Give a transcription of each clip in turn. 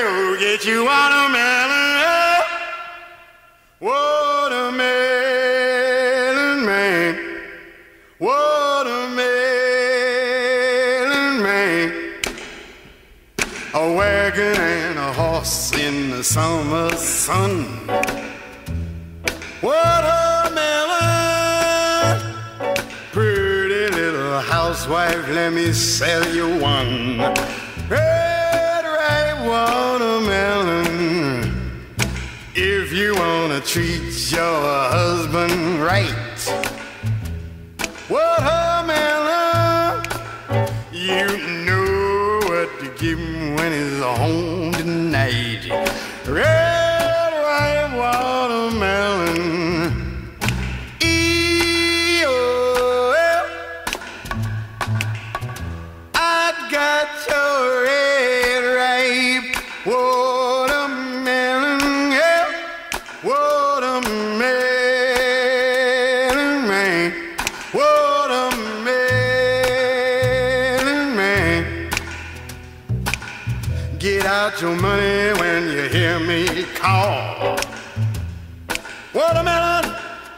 go get you watermelon. Watermelon man. Watermelon man. A wagon and a horse in the summer sun. Watermelon. Pretty little housewife, let me sell you one. Red, ripe watermelon. If you wanna treat your husband right. Watermelon. You know what to give him when he's home tonight. Red, ripe watermelon. E-O-L. I got your red, ripe watermelon. Yeah. Watermelon man. Watermelon man. Get out your money when you hear me call. Watermelon.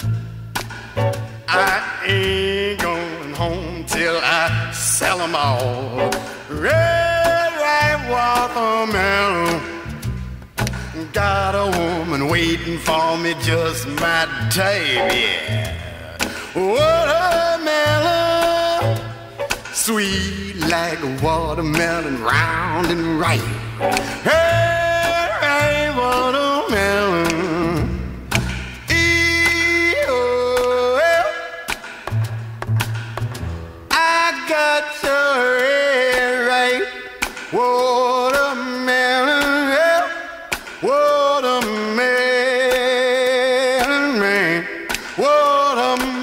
I ain't going home till I sell them all. Red, ripe watermelon. Got a woman waiting for me, just my type, yeah. Watermelon. Sweet like a watermelon, round and ripe. Hey, hey, watermelon. E-O-L. I got your red, ripe watermelon. Yeah. Watermelon man. Watermelon.